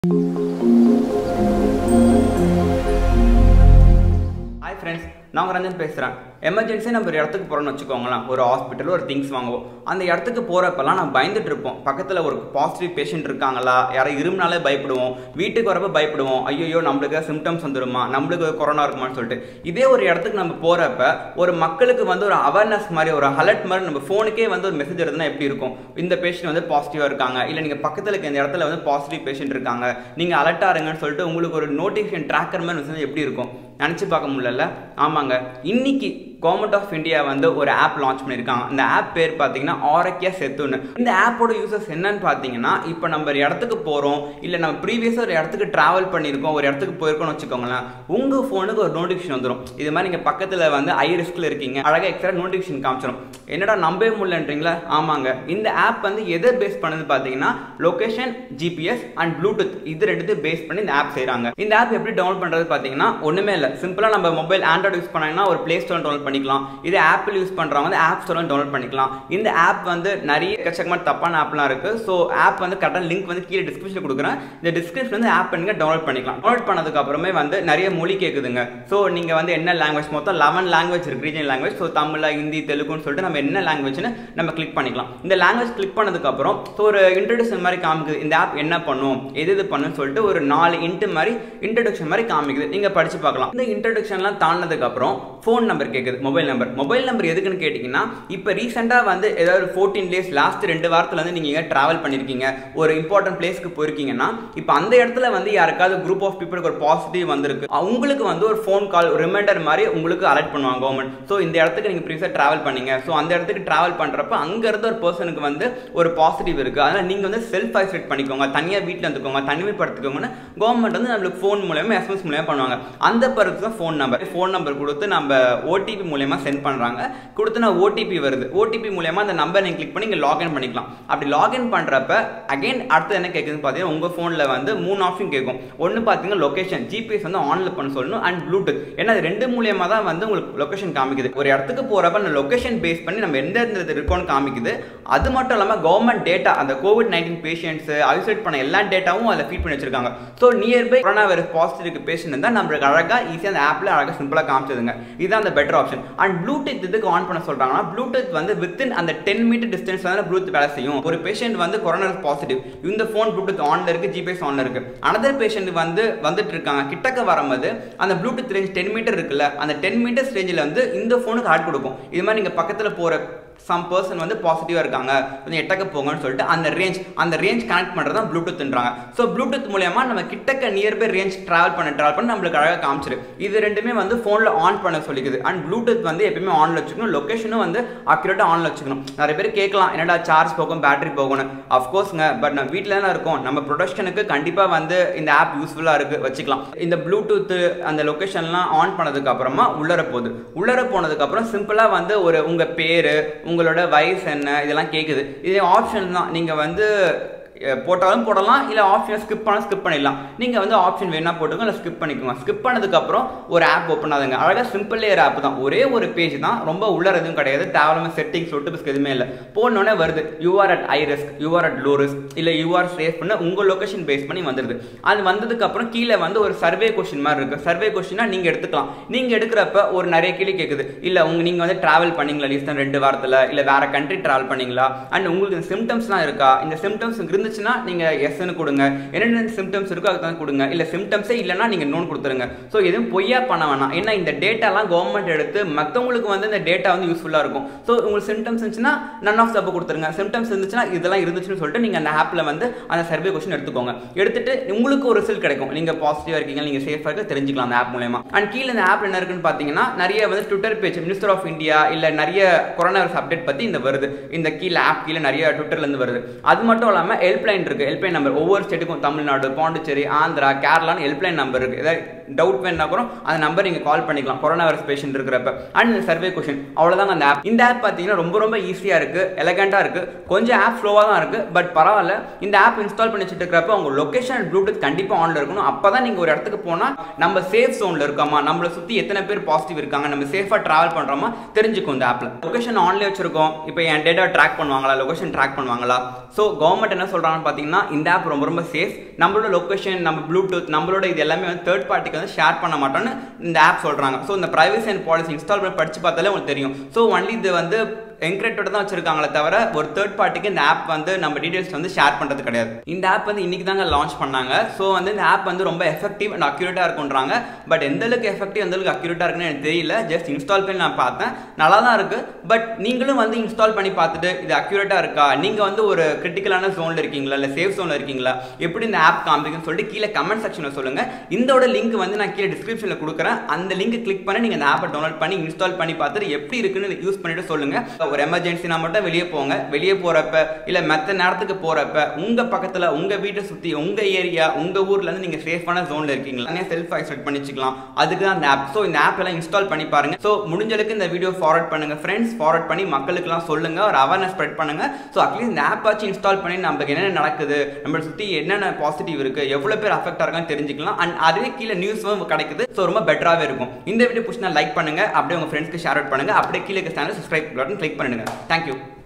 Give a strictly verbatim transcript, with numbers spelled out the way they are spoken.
Hi friends, நான் ரஞ்சன் பேசுறேன். Emergency நம்ம ஒரு இடத்துக்கு போறோம்னு வெச்சுக்கோங்களேன். ஒரு ஹாஸ்பிடல் ஒரு திங்ஸ் வாங்குவோம். அந்த இடத்துக்கு போறப்பலாம் நான் பயந்துட்டு இருப்போம். பக்கத்துல ஒரு பாசிட்டிவ் பேஷண்ட் இருக்காங்களா? யாரை இருமுனாலே பயப்படுவோம். வீட்டுக்கு வரப்ப பயப்படுவோம். ஐயோ நமக்கு சிம்டம்ஸ் வந்துருமா? நமக்கு கொரோனா இருக்குமான்னு சொல்லிட்டு. இதே ஒரு இடத்துக்கு நம்ம போறப்ப ஒரு மக்களுக்கு வந்து ஒரு அவேர்னஸ் மாதிரி ஒரு அலர்ட் மாதிரி நம்ம ஃபோனுக்கே வந்து ஒரு மெசேஜ் வருதுன்னா எப்படி இருக்கும்? இந்த பேஷண்ட் வந்து பாசிட்டிவா இருக்காங்க. இல்ல நீங்க பக்கத்துல இருக்க இந்த இடத்துல வந்து பாசிட்டிவ் பேஷண்ட் இருக்காங்க. நீங்க அலர்ட்டா இருங்கன்னு சொல்லிட்டு உங்களுக்கு ஒரு நோட்டிஃபிகேஷன் ட்ராக்கர் மாதிரி மெசேஜ் எப்படி இருக்கும்? நினைச்சு பார்க்க முடியல. ஆமாங்க, இன்னைக்கு கவர்மெண்ட் ஆஃப் இந்தியா வந்து ஒரு ஆப் லான்ச் பண்ணியிருக்காங்க. இந்த ஆப் பேர் பார்த்தீங்கன்னா ஆரோக்கியா செத்துன்னு. இந்த ஆப்போட யூசர்ஸ் என்னன்னு பார்த்தீங்கன்னா, இப்போ நம்ம ஒரு இடத்துக்கு போகிறோம், இல்லை நம்ம ப்ரீவியஸாக ஒரு இடத்துக்கு ட்ராவல் பண்ணியிருக்கோம், ஒரு இடத்துக்கு போயிருக்கோம்னு வச்சுக்கோங்களேன், உங்கள் ஃபோனுக்கு ஒரு நோட்டிஃபிகேஷன் வந்துடும். இது மாதிரி நீங்கள் பக்கத்தில் வந்து ஐ ரிஸ்கில் இருக்கீங்க, அழகாக எக்ஸ்ட்ரா நோட்டிஃபிகேஷன் காமிச்சிடும். என்னடா நம்பவே முடியலன்றீங்களா? ஆமாங்க, இந்த ஆப் வந்து எதை பேஸ் பண்ணது பார்த்தீங்கன்னா லொகேஷன், ஜிபிஎஸ் அண்ட் ப்ளூடூத் இது ரெண்டுத்தையும் பேஸ் பண்ணி இந்த ஆப் செய்கிறாங்க. இந்த ஆப் எப்படி டவுன்லோட் பண்ணுறது பார்த்தீங்கன்னா ஒன்றுமே இல்லை. சிம்பிளாக நம்ம மொபைல் ஆண்ட்ராய்டு யூஸ் பண்ணாங்கன்னா ஒரு பிளே ஸ்டோர் டவுன்லோட் பண்ணிக்கலாம். இது ஆப்பிள் யூஸ் பண்றவங்க வந்து ஆப் ஸ்டோர்ல டவுன்லோட் பண்ணிக்கலாம். இந்த ஆப் வந்து நிறைய எக்கச்சக்கமான தப்பான ஆப்லாம் இருக்கு. ஸோ ஆப் வந்து கரெக்டான லிங்க் வந்து கீழே டிஸ்கிரிப்ஷன் கொடுக்குறேன். இந்த டிஸ்கிரிப்ஷன் வந்து ஆப் நீங்க டவுன்லோட் பண்ணிக்கலாம். டவுன்லோட் பண்ணதுக்கு அப்புறமே வந்து நிறைய மொழி கேக்குதுங்க. ஸோ நீங்க வந்து என்ன லாங்குவேஜ், மொத்தம் லெவன் லாங்குவேஜ் இருக்கு, regional language. So Tamil, Hindi, தெலுங்குன்னு சொல்லிட்டு நம்ம என்ன லாங்குவேஜ்னு நம்ம கிளிக் பண்ணிக்கலாம். இந்த லாங்குவேஜ் கிளிக் பண்ணதுக்கு அப்புறம் ஸோ ஒரு இன்ட்ரோடக்ஷன் மாதிரி காமிக்குது. இந்த ஆப் என்ன பண்ணும், எது இது பண்ணுன்னு சொல்லிட்டு ஒரு நாலு இன்ட்டு மாதிரி இன்ட்ரோடக்ஷன் மாதிரி காமிக்குது. நீங்க படிச்சு பார்க்கலாம். இந்த இன்ட்ரோடக்ஷன்லாம் தாண்டதுக்கு அப்புறம் ஃபோன் நம்பர் கேட்குது, மொபைல் நம்பர். மொபைல் நம்பர் எதுக்குன்னு கேட்டிங்கன்னா, இப்போ ரீசெண்டாக வந்து ஏதாவது ஃபோர்டீன் டேஸ் லாஸ்ட் ரெண்டு வாரத்தில் வந்து நீங்கள் ட்ராவல் பண்ணியிருக்கீங்க, ஒரு இம்பார்ட்டன்ட் பிளேஸ்க்கு போயிருக்கீங்கன்னா, இப்போ அந்த இடத்துல வந்து யாருக்காவது குரூப் ஆஃப் பீப்புளுக்கு ஒரு பாசிட்டிவ் வந்திருக்கு, உங்களுக்கு வந்து ஒரு ஃபோன் கால் ரிமைண்டர் மாதிரி உங்களுக்கு அலர்ட் பண்ணுவாங்க கவர்மெண்ட். ஸோ இந்த இடத்துக்கு நீங்கள் ப்ரீவியஸாக ட்ராவல் பண்ணீங்க, ஸோ அந்த இடத்துக்கு ட்ராவல் பண்ணுறப்ப அங்கேருந்து ஒரு பர்சனுக்கு வந்து ஒரு பாசிட்டிவ் இருக்குது, அதனால் நீங்கள் வந்து செல்ஃப் ஐசோலேட் பண்ணிக்கோங்க, தனியாக வீட்டில் இருந்துக்கோங்க, தனிமைப்படுத்திக்கோங்கன்னு கவர்மெண்ட் வந்து நம்மளுக்கு ஃபோன் மூலமா எஸ்எம்எஸ் மூலமா பண்ணுவாங்க. அந்த பர்பஸ் தான் ஃபோன் நம்பர். ஃபோன் நம்பர் கொடுத்து நம்ம ஓடிபி மூலமா சென்ட் பண்றாங்க. கொடுத்து நான் ஓடிபி வருது, ஓடிபி மூலமா அந்த நம்பர் நீங்க கிளிக் பண்ணி நீங்க லாகின் பண்ணிக்கலாம். அப்படி லாகின் பண்றப்ப அகைன் அடுத்து என்ன கேக்குதுன்னு பாத்தீங்கன்னா, உங்க போன்ல வந்து மூணு ஆப்ஷன் கேட்கும். ஒன்னு பாத்தீங்கன்னா லொகேஷன், ஜிபிஎஸ் வந்து ஆன்ல பண்ண சொல்லணும், அண்ட் ப்ளூடூத். ஏன்னா அது ரெண்டு மூலமா தான் வந்து உங்களுக்கு லொகேஷன் காமிக்குது. ஒரு இடத்துக்கு போறப்ப அந்த லொகேஷன் பேஸ் பண்ணி நம்ம எந்த இடத்துல இருக்கோம்னு காமிக்குது. அது மட்டும் இல்லாம கவர்மெண்ட் டேட்டா, அந்த கோவிட் நைன்டீன் பேஷண்ட்ஸ் ஐசோலேட் பண்ண எல்லா டேட்டாவும் அதில் ஃபீட் பண்ணி வச்சிருக்காங்க. So nearby corona virus positive patient இருந்தால் நம்மளுக்கு அழகா ஈஸியாக அந்த ஆப்ல அழகாக சிம்பிளா காமிச்சதுங்க. இதுதான் அந்த பெட்டர் ஆப்ஷன். அண்ட் ப்ளூடூத் இதுக்கு ஆன் பண்ண சொல்றாங்கன்னா, ப்ளூடூத் வந்து வித்தின் அந்த டென் மீட்டர் டிஸ்டன்ஸ் வந்து ப்ளூடூத் வேலை செய்யும். ஒரு பேஷண்ட் வந்து கொரோனா பாசிட்டிவ், இந்த போன் ப்ளூடூத் ஆன்ல இருக்கு, ஜிபிஎஸ் ஆன்ல இருக்கு. அனதர் பேஷண்ட் வந்து வந்துட்டு இருக்காங்க, கிட்டக்க வரும்போது அந்த ப்ளூடூத் ரேஞ்ச் டென் மீட்டர் இருக்குல்ல, அந்த டென் மீட்டர்ஸ் ரேஞ்சில் வந்து இந்த போனுக்கு ஆட் கொடுக்கும். இது மாதிரி நீங்க பக்கத்துல போற சம் பர்சன் வந்து பாசிட்டிவா இருக்காங்க, கொஞ்சம் எட்டக்க போங்கன்னு சொல்லிட்டு அந்த ரேஞ்ச் அந்த ரேஞ்ச் கனெக்ட் பண்றது தான் ப்ளூடூத்ன்றாங்க. ஸோ ப்ளூடூத் மூலமா நம்ம கிட்டக்க நியர்பை ரேஞ்ச் டிராவல் பண்ண டிராவல் பண்ண நம்மளுக்கு அழகாக காமிச்சிரு. இது ரெண்டுமே வந்து போன்ல ஆன் பண்ண சொல்லிக்குது. அண்ட் ப்ளூடூத் வந்து எப்பயுமே ஆன்ல வச்சுக்கணும், லொகேஷனும் வந்து அக்யூரேட்டா ஆன்ல வச்சுக்கணும். நிறைய பேர் கேட்கலாம், என்னடா சார்ஜ் போகும், பேட்டரி போகணும். அஃப்கோர்ஸ்ங்க, பட் நம்ம வீட்டில் தானே இருக்கோம், நம்ம ப்ரொடக்ஷனுக்கு கண்டிப்பா வந்து இந்த ஆப் யூஸ்ஃபுல்லா இருக்கு, வச்சுக்கலாம். இந்த ப்ளூடூத் அந்த லொகேஷன்லாம் ஆன் பண்ணதுக்கு அப்புறமா உள்ளர போகுது. உள்ளர போனதுக்கு அப்புறம் சிம்பிளா வந்து ஒரு உங்க பேரு, உங்களோட வயசு என்ன, இதெல்லாம் கேட்குது. இது ஆப்ஷன் தான். நீங்க வந்து போட்டாலும் போடலாம், இல்லை ஆப்ஷன் ஸ்கிப் பண்ண ஸ்கிப் பண்ணிடலாம். நீங்கள் வந்து ஆப்ஷன் வேணா போட்டுக்கோங்க, இல்லை ஸ்கிப் பண்ணிக்கோங்க. ஸ்கிப் பண்ணதுக்கப்புறம் ஒரு ஆப் ஓப்பன் ஆகுதுங்க. அழகாக சிம்பிள் லேயர் ஆப் தான், ஒரே ஒரு பேஜ் தான், ரொம்ப உள்ளர எதுவும் கிடையாது, தேவையில்லாம செட்டிங்ஸ் நோட்டிபிக்ஸ் எதுவுமே இல்லை. போனோடனே வருது you're at high risk, you're at low risk, இல்லை யூஆர் சேஃப் பண்ண உங்கள் லொகேஷன் பேஸ் பண்ணி வந்துடுது. அது வந்ததுக்கப்புறம் கீழே வந்து ஒரு சர்வே கொஸ்டின் மாதிரி இருக்குது. சர்வே கொஸ்டினா நீங்கள் எடுத்துக்கலாம். நீங்கள் எடுக்கிறப்ப ஒரு நிறைய கேள்வி கேட்குது. இல்லை உங்க நீங்கள் வந்து ட்ராவல் பண்ணீங்களா லீஸ்ட் ரெண்டு வாரத்தில், இல்லை வேற கண்ட்ரி ட்ராவல் பண்ணீங்களா, அண்ட் உங்களுக்கு சிம்டம்ஸ்லாம் இருக்கா, இந்த சிம்டம்ஸ் இருந்து நீங்க எஸ்ன்னு கொடுங்க, என்னென்ன சிம்டம்ஸ் இருக்கோ அதுக்கு கொடுங்க, இல்ல சிம்டம்ஸே இல்லனா நீங்க நோன் கொடுத்துருங்க. சோ எதுவும் பொய்யா பண்ண வேணாம். ஏன்னா இந்த டேட்டாலாம் கவர்மெண்ட் எடுத்து மத்தவங்களுக்கு வந்து இந்த டேட்டா வந்து யூஸ்ஃபுல்லா இருக்கும். சோ உங்களுக்கு சிம்டம்ஸ் இருந்துச்சுன்னா நன் ஆஃப் தப்பு கொடுத்துருங்க, சிம்டம்ஸ் இருந்துச்சுன்னா இதெல்லாம் இருந்துச்சுன்னு சொல்லிட்டு நீங்க அந்த ஆப்ல வந்து அந்த சர்வே கொஸ்டின் எடுத்துக்கோங்க. எடுத்துட்டு உங்களுக்கு ஒரு ரிசல்ட் கிடைக்கும், நீங்க பாசிட்டிவா இருக்கீங்க, நீங்க சேஃபா இருக்க தெரிஞ்சுக்கலாம் அந்த ஆப் மூலமா. அண்ட் கீழ இந்த ஆப்ல என்ன இருக்குன்னு பாத்தீங்கன்னா, நிறைய வந்து Twitter page, minister of India, இல்ல நிறைய கொரோனா வைரஸ் அப்டேட் பத்தி இந்த வருது. இந்த கீழ ஆப் கீழ நிறைய ட்விட்டர்ல இருந்து வருது. அது மட்டும் இல்லாம ஹெல்ப்லைன் இருக்கு. ஹெல்ப்லைன் நம்பர் ஒவ்வொரு ஸ்டேட்டுக்கும், தமிழ்நாடு, பாண்டிச்சேரி, ஆந்திரா, கேரளான்னு ஹெல்ப்லைன் நம்பர் இருக்கு. ஏதாவது டவுட் வேணா கூட அந்த நம்பர் நீங்க கால் பண்ணிக்கலாம், கொரோனா வைரஸ் பேஷண்ட் இருக்கிறப்ப. அண்ட் சர்வே கொஸ்டின், அவ்வளவுதான் அந்த ஆப். இந்த ஆப் பாத்தீங்கன்னா ரொம்ப ரொம்ப ஈஸியா இருக்கு, எலகண்டா இருக்கு. கொஞ்சம் ஆப் ஸ்லோவா தான் இருக்கு, பட் பரவாயில்ல. இந்த ஆப் இன்ஸ்டால் பண்ணி வச்சிட்டு இருக்கிறப்ப உங்க லொகேஷன் அண்ட் ப்ளூடூத் கண்டிப்பா ஆன்ல இருக்கணும். அப்பதான் நீங்க ஒரு இடத்துக்கு போனா நம்ம சேஃப் ஜோன்ல இருக்கோமா, நம்மள சுத்தி எத்தனை பேர் பாசிட்டிவ் இருக்காங்க, நம்ம சேஃபா டிராவல் பண்றோமா தெரிஞ்சுக்கும் இந்த ஆப்ல. லொகேஷன் ஆன்ல வச்சிருக்கோம். இப்போ என் டேட்டா ட்ராக் பண்ணுவாங்களா, லொகேஷன் ட்ராக் பண்ணுவாங்களா? சோ கவர்மெண்ட் என்ன சொல்றாங்க, சொல்கிறாங்கன்னு பார்த்தீங்கன்னா இந்த ஆப் ரொம்ப ரொம்ப சேஃப், நம்மளோட லொக்கேஷன், நம்ம ப்ளூடூத், நம்மளோட இது எல்லாமே வந்து தேர்ட் பார்ட்டிக்கு வந்து ஷேர் பண்ண மாட்டோம்னு இந்த ஆப் சொல்கிறாங்க. ஸோ இந்த ப்ரைவசி அண்ட் பாலிசி இன்ஸ்டால் பண்ணி படித்து பார்த்தாலே உங்களுக்கு தெரியும். ஸோ ஒன்லி இது வந்து என்கிரிப்டட் தான் வச்சிருக்காங்களே தவிர ஒரு தேர்ட் பார்ட்டிக்கு இந்த ஆப் வந்து நம்ம டீடைல்ஸ் வந்து ஷேர் பண்ணுறது கிடையாது. இந்த ஆப் வந்து இன்னைக்கு தாங்க லான்ச் பண்ணாங்க. ஸோ வந்து இந்த ஆப் வந்து ரொம்ப எஃபெக்டிவ் அண்ட் அக்யூரேட்டாக இருக்குன்றாங்க. பட் எந்த அளவுக்கு எஃபெக்டிவ் எந்த அளவுக்கு அக்யூரேட்டாக இருக்குன்னு எனக்கு தெரியல. ஜஸ்ட் இன்ஸ்டால் பண்ணி நான் பார்த்தேன், நல்லா தான் இருக்கு. பட் நீங்களும் வந்து இன்ஸ்டால் பண்ணி பார்த்துட்டு இது அக்யூரேட்டாக இருக்கா, நீங்கள் வந்து ஒரு கிரிட்டிக்கலான ஜோனில் இருக்கீங்களா இல்லை சேஃப் ஜோனில் இருக்கீங்களா, எப்படி இந்த ஆப் காமிக்குன்னு சொல்லிட்டு கீழே கமெண்ட் செக்ஷனில் சொல்லுங்கள். இதோட லிங்க் வந்து நான் கீழே டிஸ்கிரிப்ஷனில் கொடுக்குறேன். அந்த லிங்க் கிளிக் பண்ணி நீங்கள் இந்த ஆப்பை டவுன்லோட் பண்ணி இன்ஸ்டால் பண்ணி பார்த்துட்டு எப்படி இருக்குன்னு யூஸ் பண்ணிட்டு சொல்லுங்கள். ஒரு எமர்ஜென்சி நம்ம வெளியே போங்க, வெளியே போறப்ப இல்ல மற்ற நேரத்துக்கு போறப்ப உங்க பக்கத்துல உங்க வீட்டை சுத்தி உங்க ஏரியா உங்க ஊர்ல இருந்து நீங்க சேஃபான ஜோன்ல இருக்கீங்களா செல்ஃப் ஐசோலேட் பண்ணிச்சுக்கலாம். அதுக்கு தான் இந்த ஆப். ஸோ இந்த ஆப் எல்லாம் இன்ஸ்டால் பண்ணி பாருங்க. ஸோ முடிஞ்சளவுக்கு இந்த வீடியோ ஃபார்வர்ட் பண்ணுங்க ஃப்ரெண்ட்ஸ், ஃபார்வர்ட் பண்ணி மக்களுக்கு எல்லாம் சொல்லுங்க, ஒரு அவேர்னஸ் ஸ்ப்ரெட் பண்ணுங்க. ஸோ அட்லீஸ்ட் இந்த ஆப் ஆச்சு இன்ஸ்டால் பண்ணி நமக்கு என்னென்ன நடக்குது, நம்மளை சுத்தி என்னென்ன பாசிட்டிவ் இருக்கு, எவ்வளவு பேர் அஃபெக்ட் ஆகான்னு தெரிஞ்சுக்கலாம். அண்ட் அதுவே கீழே நியூஸும் கிடைக்குது. ஸோ ரொம்ப பெட்டராகவே இருக்கும். இந்த வீடியோ பிடிச்சினா லைக் பண்ணுங்க, அப்படியே உங்க ஃப்ரெண்ட்ஸ்க்கு ஷேர் அவுட் பண்ணுங்க, அப்படியே கீழே சேனல் சப்ஸ்கிரைப் பட்டன் கிளிக் பண்ணுங்க. தேங்க்யூ.